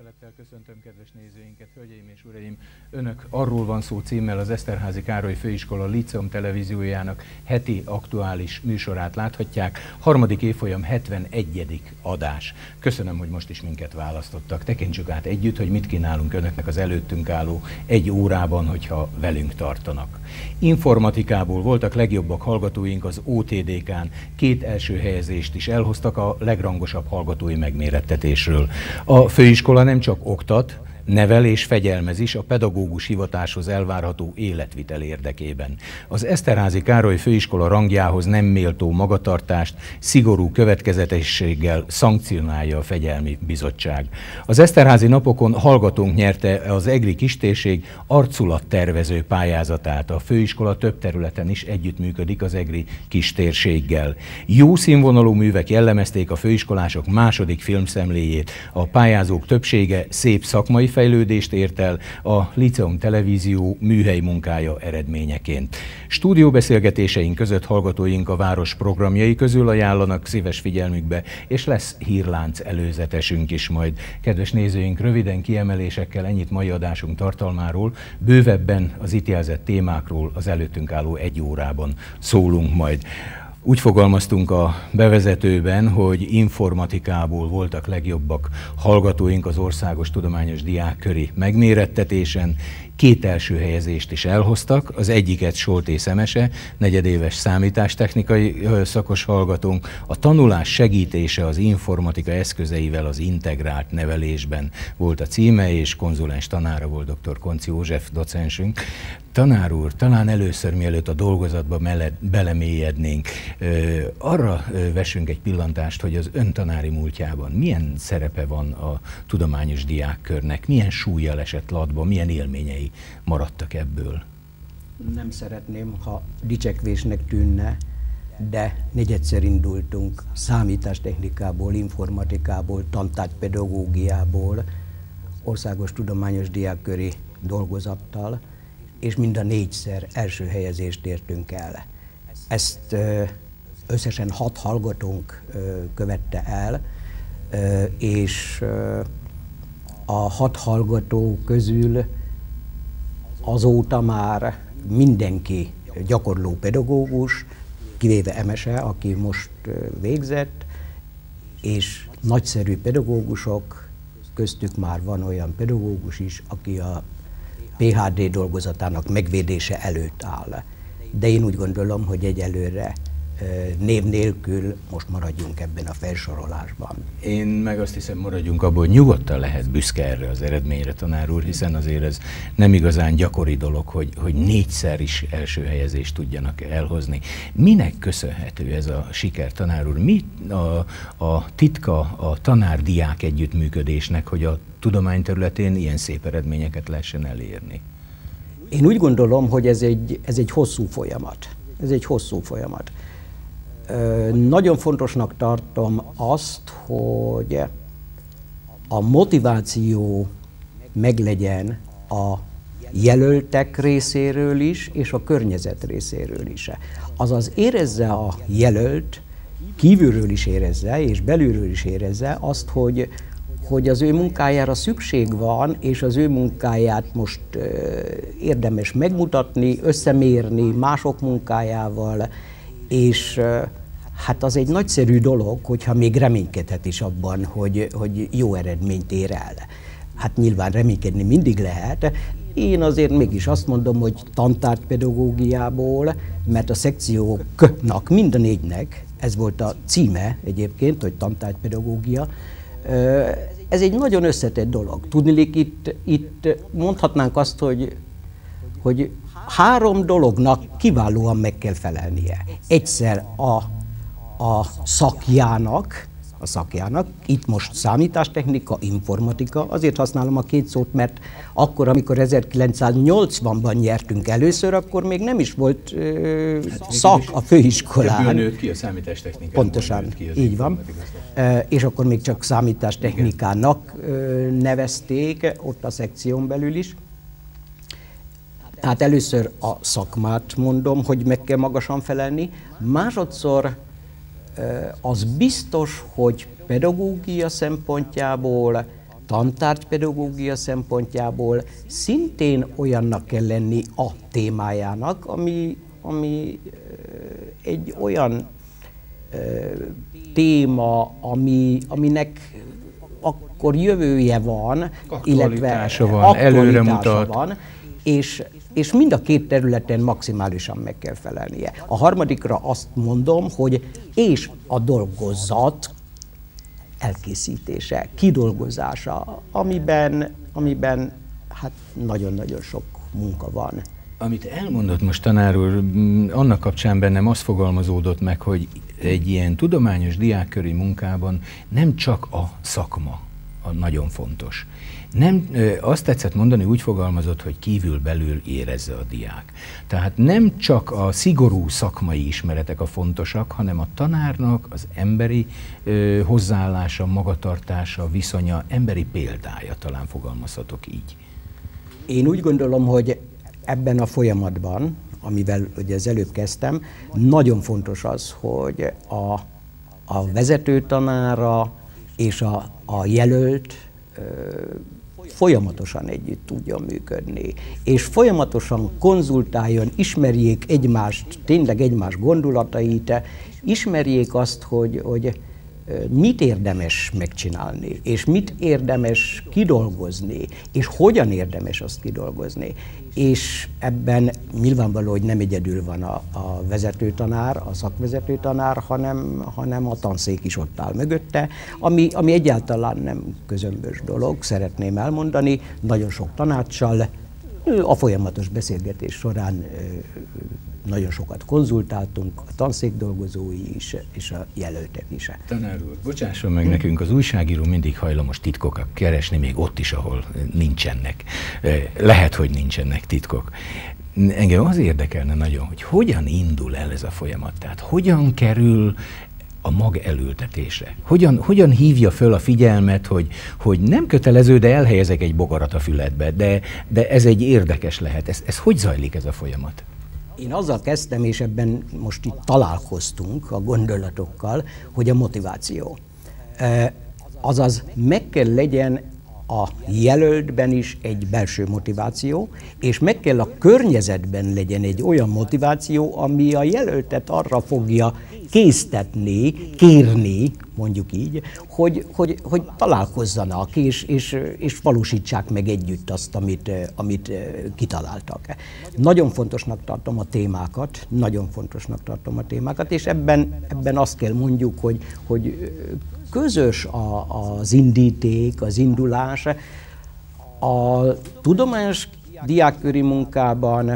Tisztelettel köszöntöm kedves nézőinket, hölgyeim és uraim! Önök Arról van szó címmel az Eszterházy Károly Főiskola Líceum televíziójának heti aktuális műsorát láthatják. Harmadik évfolyam 71. adás. Köszönöm, hogy most is minket választottak. Tekintsük át együtt, hogy mit kínálunk önöknek az előttünk álló egy órában, hogyha velünk tartanak. Informatikából voltak legjobbak hallgatóink az OTDK-n, 2 első helyezést is elhoztak a legrangosabb hallgatói megmérettetésről. A főiskola nem csak oktat, nevel és fegyelmez is a pedagógus hivatáshoz elvárható életvitel érdekében. Az Eszterházy Károly Főiskola rangjához nem méltó magatartást szigorú következetességgel szankcionálja a Fegyelmi Bizottság. Az Eszterházy napokon hallgatónk nyerte az EGRI kistérség arculattervező pályázatát. A főiskola több területen is együttműködik az EGRI kistérséggel. Jó színvonalú művek jellemezték a főiskolások második filmszemléjét. A pályázók többsége szép szakmai fejlődést ért el a Líceum televízió műhely munkája eredményeként. Stúdióbeszélgetéseink között hallgatóink a város programjai közül ajánlanak szíves figyelmükbe, és lesz hírlánc előzetesünk is majd. Kedves nézőink, röviden kiemelésekkel ennyit mai adásunk tartalmáról, bővebben az itt jelzett témákról az előttünk álló egy órában szólunk majd. Úgy fogalmaztunk a bevezetőben, hogy informatikából voltak legjobbak hallgatóink az Országos Tudományos Diákköri megmérettetésen. 2 első helyezést is elhoztak, az egyiket Solté Szemese, negyedéves számítástechnikai szakos hallgatónk. A tanulás segítése az informatika eszközeivel az integrált nevelésben volt a címe, és konzulens tanára volt dr. Konci József docensünk. Tanár úr, talán először, mielőtt a dolgozatba belemélyednénk, arra vessünk egy pillantást, hogy az ön tanári múltjában milyen szerepe van a tudományos diákkörnek, milyen súllyal esett latba, milyen élményei maradtak ebből? Nem szeretném, ha dicsekvésnek tűnne, de negyedszer indultunk számítástechnikából, informatikából, tantárgypedagógiából, Országos Tudományos Diákköri dolgozattal, és mind a 4-szer első helyezést értünk el. Ezt összesen 6 hallgatónk követte el, és a 6 hallgató közül azóta már mindenki gyakorló pedagógus, kivéve Emese, aki most végzett, és nagyszerű pedagógusok, köztük már van olyan pedagógus is, aki a PhD dolgozatának megvédése előtt áll. De én úgy gondolom, hogy egyelőre név nélkül most maradjunk ebben a felsorolásban. Én meg azt hiszem, maradjunk abból, hogy nyugodtan lehet büszke erre az eredményre, tanár úr, hiszen azért ez nem igazán gyakori dolog, hogy 4-szer is első helyezést tudjanak elhozni. Minek köszönhető ez a siker, tanár úr? Mi a titka a tanár-diák együttműködésnek, hogy a tudományterületén ilyen szép eredményeket lehessen elérni? Én úgy gondolom, hogy ez egy hosszú folyamat. Ez egy hosszú folyamat. Nagyon fontosnak tartom azt, hogy a motiváció meglegyen a jelöltek részéről is, és a környezet részéről is. Azaz érezze a jelölt, kívülről is érezze, és belülről is érezze azt, hogy az ő munkájára szükség van, és az ő munkáját most érdemes megmutatni, összemérni mások munkájával, és hát az egy nagyszerű dolog, hogyha még reménykedhet is abban, hogy jó eredményt ér el. Hát nyilván reménykedni mindig lehet. Én azért mégis azt mondom, hogy tantárgypedagógiából, mert a szekcióknak, mind a 4-nek, ez volt a címe egyébként, hogy tantárgypedagógia, ez egy nagyon összetett dolog. Tudniillik, itt mondhatnánk azt, hogy 3 dolognak kiválóan meg kell felelnie. Egyszer a szakjának, itt most számítástechnika, informatika, azért használom a 2 szót, mert akkor, amikor 1980-ban nyertünk először, akkor még nem is volt szak a főiskolán. Ebből nőtt ki a számítástechnikán. Pontosan, így van. És akkor még csak számítástechnikának nevezték, ott a szekción belül is. Tehát először a szakmát mondom, hogy meg kell magasan felelni. Másodszor az biztos, hogy pedagógia szempontjából tantárgypedagógia szempontjából szintén olyannak kell lenni a témájának, ami egy olyan téma, aminek akkor jövője van, illetve van, előremutat. Van, és mind a két területen maximálisan meg kell felelnie. A harmadikra azt mondom, hogy és a dolgozat elkészítése, kidolgozása, amiben hát nagyon-nagyon sok munka van. Amit elmondott most, tanár úr, annak kapcsán bennem az fogalmazódott meg, hogy egy ilyen tudományos diákköri munkában nem csak a szakma nagyon fontos. Nem, azt tetszett mondani, úgy fogalmazott, hogy kívül-belül érezze a diák. Tehát nem csak a szigorú szakmai ismeretek a fontosak, hanem a tanárnak az emberi hozzáállása, magatartása, viszonya, emberi példája, talán fogalmazhatok így. Én úgy gondolom, hogy ebben a folyamatban, amivel ugye az előbb kezdtem, nagyon fontos az, hogy a vezető tanára és a jelölt folyamatosan együtt tudjon működni, és folyamatosan konzultáljon, ismerjék egymást, tényleg egymás gondolatait, ismerjék azt, hogy mit érdemes megcsinálni, és mit érdemes kidolgozni, és hogyan érdemes azt kidolgozni. És ebben nyilvánvaló, hogy nem egyedül van a vezetőtanár, a szakvezetőtanár, hanem a tanszék is ott áll mögötte, ami egyáltalán nem közömbös dolog, szeretném elmondani, nagyon sok tanácssal, a folyamatos beszélgetés során nagyon sokat konzultáltunk, a tanszék dolgozói is, és a jelöltek is. Tanár úr, bocsásson meg nekünk, az újságíró mindig hajlamos titkokat keresni, még ott is, ahol nincsenek. Lehet, hogy nincsenek titkok. Engem az érdekelne nagyon, hogy hogyan indul el ez a folyamat, tehát hogyan kerül a mag elültetésre. Hogyan hívja föl a figyelmet, hogy nem kötelező, de elhelyezek egy bogarat a füledbe, de ez egy érdekes lehet. Ez hogy zajlik ez a folyamat? Én azzal kezdtem, és ebben most itt találkoztunk a gondolatokkal, hogy a motiváció. Azaz meg kell legyen a jelöltben is egy belső motiváció, és meg kell a környezetben legyen egy olyan motiváció, ami a jelöltet arra fogja késztetni, kérni, mondjuk így, hogy találkozzanak, és valósítsák meg együtt azt, amit kitaláltak. Nagyon fontosnak tartom a témákat, és ebben azt kell mondjuk, hogy közös az indíték, az indulás. A tudományos diákköri munkában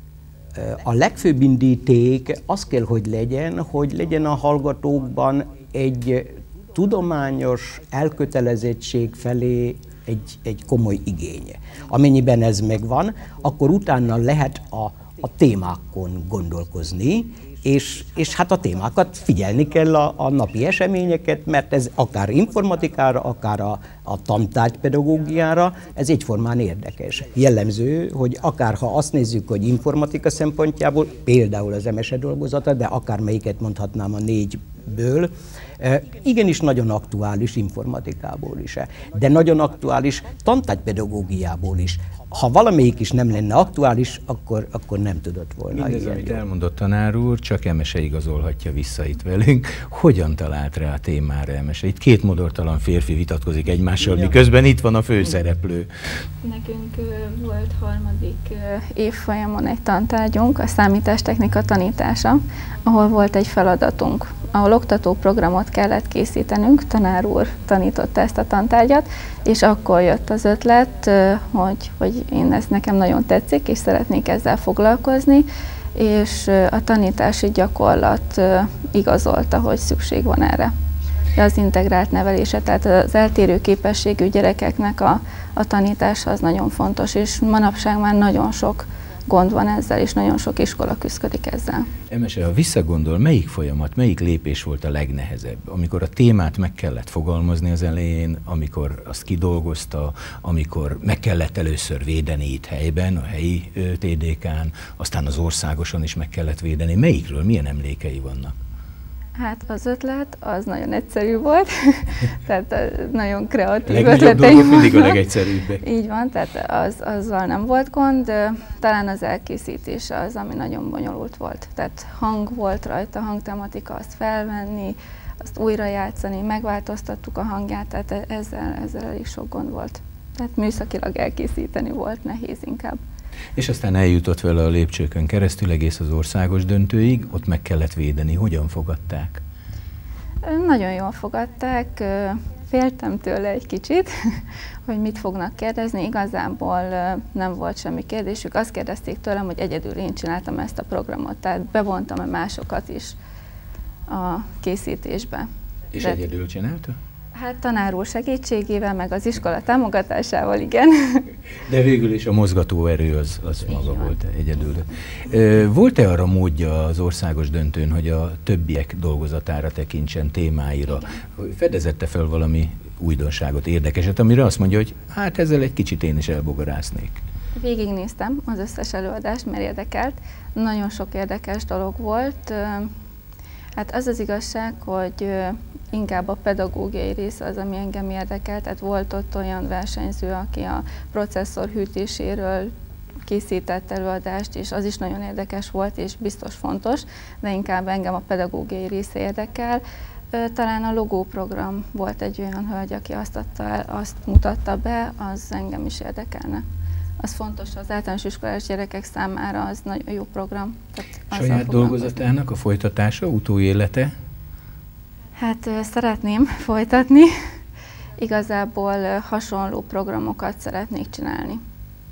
a legfőbb indíték az kell, hogy legyen a hallgatókban egy tudományos elkötelezettség felé egy komoly igény. Amennyiben ez megvan, akkor utána lehet a témákon gondolkozni, és hát a témákat figyelni kell a napi eseményeket, mert ez akár informatikára, akár a tantárgypedagógiára, ez egyformán érdekes. Jellemző, hogy akár ha azt nézzük, hogy informatika szempontjából, például az MSE dolgozata, de akármelyiket mondhatnám a 4-ből, igenis nagyon aktuális informatikából is, de nagyon aktuális tantárgypedagógiából is. Ha valamelyik is nem lenne aktuális, akkor nem tudott volna. Mindez, amit elmondott tanár úr, csak MSE igazolhatja vissza itt velünk. Hogyan talált rá a témára MSE? Itt két modortalan férfi vitatkozik egymással, miközben itt van a főszereplő. Nekünk volt harmadik évfolyamon egy tantárgyunk, a számítástechnika tanítása, ahol volt egy feladatunk, ahol oktatóprogramot kellett készítenünk, tanár úr tanította ezt a tantárgyat, és akkor jött az ötlet, hogy ez nekem nagyon tetszik, és szeretnék ezzel foglalkozni, és a tanítási gyakorlat igazolta, hogy szükség van erre. Az integrált nevelése, tehát az eltérő képességű gyerekeknek a tanítása az nagyon fontos, és manapság már nagyon sok gond van ezzel, és nagyon sok iskola küszködik ezzel. MSE, ha visszagondol, melyik folyamat, melyik lépés volt a legnehezebb? Amikor a témát meg kellett fogalmazni az elején, amikor azt kidolgozta, amikor meg kellett először védeni itt helyben, a helyi TDK-n, aztán az országoson is meg kellett védeni. Melyikről milyen emlékei vannak? Hát az ötlet az nagyon egyszerű volt, tehát nagyon kreatív ötleteim voltak. mindig a legegyszerűbbek. Így van, tehát azzal nem volt gond, talán az elkészítése az, ami nagyon bonyolult volt. Tehát hang volt rajta, hangtematika, azt felvenni, azt újra játszani, megváltoztattuk a hangját, tehát ezzel elég sok gond volt. Tehát műszakilag elkészíteni volt nehéz inkább. És aztán eljutott vele a lépcsőkön keresztül egész az országos döntőig, ott meg kellett védeni. Hogyan fogadták? Nagyon jól fogadták, féltem tőle egy kicsit, hogy mit fognak kérdezni. Igazából nem volt semmi kérdésük. Azt kérdezték tőlem, hogy egyedül én csináltam ezt a programot, tehát bevontam-e másokat is a készítésbe. És egyedül csinálta? Hát tanár úr segítségével, meg az iskola támogatásával, igen. De végül is a mozgatóerő az maga volt egyedül. Volt-e arra módja az országos döntőn, hogy a többiek dolgozatára tekintsen, témáira? Igen. Fedezette fel valami újdonságot, érdekeset, amire azt mondja, hogy hát ezzel egy kicsit én is elbogarásznék. Végignéztem az összes előadást, mert érdekelt. Nagyon sok érdekes dolog volt. Hát az az igazság, hogy inkább a pedagógiai része az, ami engem érdekelt. Tehát volt ott olyan versenyző, aki a processzor hűtéséről készített előadást, és az is nagyon érdekes volt, és biztos fontos, de inkább engem a pedagógiai része érdekel. Talán a logóprogram volt egy olyan hölgy, aki azt mutatta be, az engem is érdekelne. Az fontos az általános iskolás gyerekek számára, az nagyon jó program. Saját dolgozatának a folytatása, utóélete? Hát szeretném folytatni. Igazából hasonló programokat szeretnék csinálni.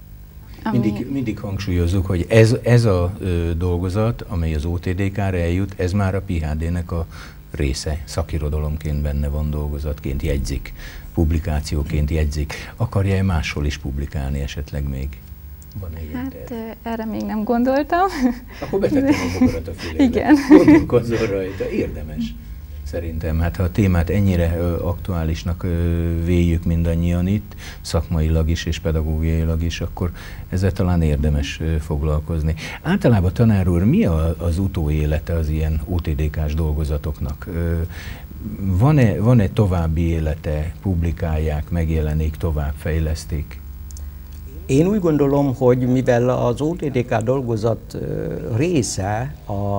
Mindig hangsúlyozzuk, hogy ez a dolgozat, amely az OTDK-ra eljut, ez már a PHD-nek a része. Szakirodalomként benne van, dolgozatként jegyzik, publikációként jegyzik. Akarja-e máshol is publikálni esetleg még? Van-e ilyen terv? Erre még nem gondoltam. Akkor betettem a bogarat a fülébe. Igen. Gondolkozzon rajta. Érdemes. Szerintem, hát ha a témát ennyire aktuálisnak véljük mindannyian itt, szakmailag is és pedagógiailag is, akkor ezzel talán érdemes foglalkozni. Általában, tanár úr, mi az utóélete az ilyen OTDK-s dolgozatoknak? Van-e további élete, publikálják, megjelenik, továbbfejlesztik? Én úgy gondolom, hogy mivel az OTDK dolgozat része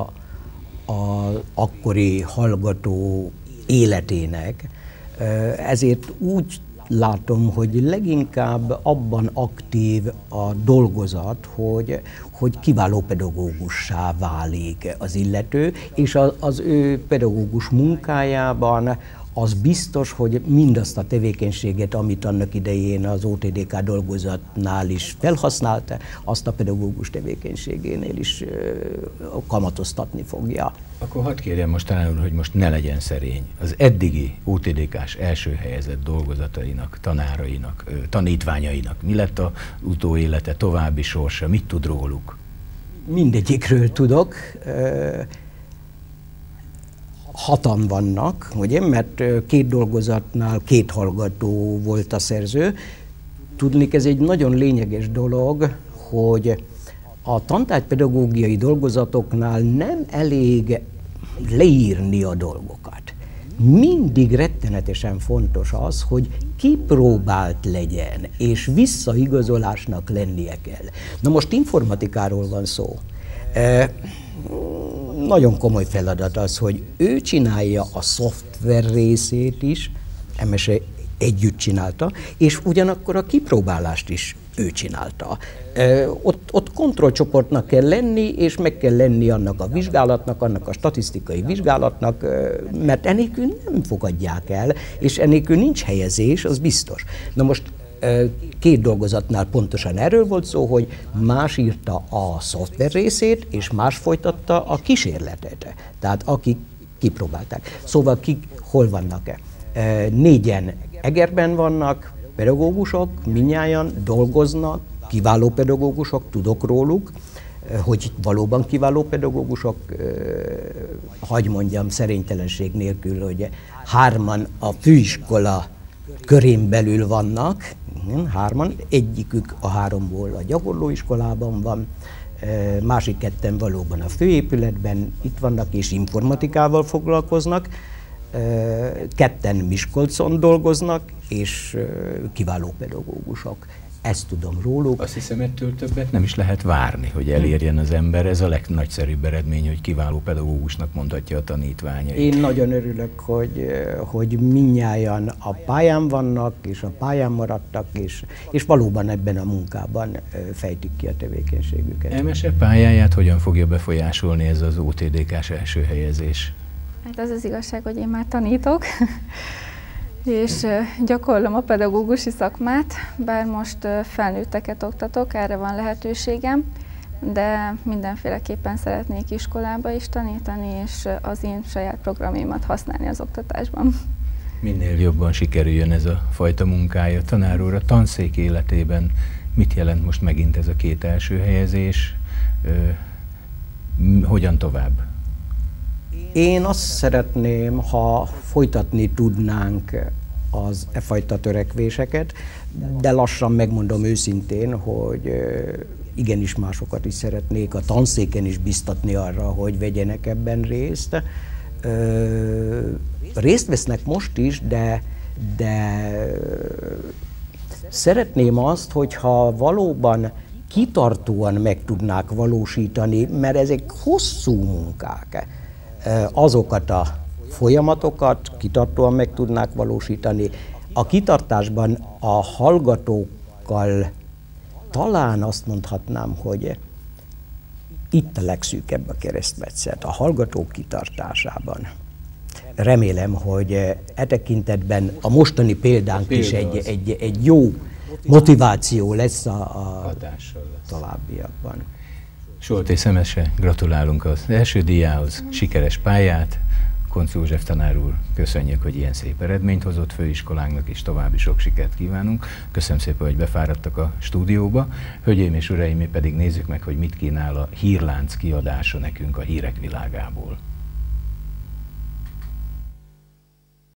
az akkori hallgató életének, ezért úgy látom, hogy leginkább abban aktív a dolgozat, hogy kiváló pedagógussá válik az illető, és az ő pedagógus munkájában az biztos, hogy mindazt a tevékenységet, amit annak idején az OTDK dolgozatnál is felhasználta, azt a pedagógus tevékenységénél is kamatoztatni fogja. Akkor hadd kérjem most talán úr, hogy most ne legyen szerény. Az eddigi OTDK-s első helyezett dolgozatainak, tanárainak, tanítványainak mi lett az utóélete, további sorsa, mit tud róluk? Mindegyikről tudok. Hatan vannak, ugye, mert két dolgozatnál két hallgató volt a szerző. Tudnék, ez egy nagyon lényeges dolog, hogy a tantárgypedagógiai dolgozatoknál nem elég leírni a dolgokat. Mindig rettenetesen fontos az, hogy kipróbált legyen, és visszaigazolásnak lennie kell. Na most informatikáról van szó. Nagyon komoly feladat az, hogy ő csinálja a szoftver részét is, MSE együtt csinálta, és ugyanakkor a kipróbálást is ő csinálta. Ott kontrollcsoportnak kell lenni, és meg kell lenni annak a vizsgálatnak, annak a statisztikai vizsgálatnak, mert enélkül nem fogadják el, és enélkül nincs helyezés, az biztos. Na most két dolgozatnál pontosan erről volt szó, hogy más írta a szoftver részét, és más folytatta a kísérletet. Tehát akik kipróbálták. Szóval hol vannak-e? 4-en Egerben vannak, pedagógusok, mindnyájan dolgoznak, kiváló pedagógusok, tudok róluk, hogy valóban kiváló pedagógusok, hagy mondjam szerénytelenség nélkül, hogy 3-an a főiskola körén belül vannak, 3-an, egyikük a 3-ból a gyakorlóiskolában van, másik ketten valóban a főépületben itt vannak és informatikával foglalkoznak, ketten Miskolcon dolgoznak, és kiváló pedagógusok. Ezt tudom róluk. Azt hiszem, ettől többet nem is lehet várni, hogy elérjen az ember. Ez a legnagyszerűbb eredmény, hogy kiváló pedagógusnak mondhatja a tanítványait. Én nagyon örülök, hogy mindnyájan a pályán vannak, és a pályán maradtak, és valóban ebben a munkában fejtik ki a tevékenységüket. EMESE pályáját hogyan fogja befolyásolni ez az OTDK-s első helyezés? Hát az az igazság, hogy én már tanítok, és gyakorlom a pedagógusi szakmát, bár most felnőtteket oktatok, erre van lehetőségem, de mindenféleképpen szeretnék iskolába is tanítani, és az én saját programjaimat használni az oktatásban. Minél jobban sikerüljön ez a fajta munkája. Tanár úr, a tanszék életében mit jelent most megint ez a két első helyezés? Hogyan tovább? Én azt szeretném, ha folytatni tudnánk az e fajta törekvéseket, de lassan megmondom őszintén, hogy igenis másokat is szeretnék a tanszéken is biztatni arra, hogy vegyenek ebben részt. Részt vesznek most is, de szeretném azt, hogyha valóban kitartóan meg tudnák valósítani, mert ezek hosszú munkák. Azokat a folyamatokat kitartóan meg tudnák valósítani. A kitartásban a hallgatókkal talán azt mondhatnám, hogy itt a legszűkebb a keresztmetszet, a hallgatók kitartásában. Remélem, hogy e tekintetben a mostani példánk is egy jó motiváció lesz a továbbiakban. Soltész EMESE, gratulálunk az első díjához, sikeres pályát. Koncz József tanár úr, köszönjük, hogy ilyen szép eredményt hozott főiskolánknak, és további sok sikert kívánunk. Köszönöm szépen, hogy befáradtak a stúdióba. Hölgyeim és uraim, mi pedig nézzük meg, hogy mit kínál a Hírlánc kiadása nekünk a hírek világából.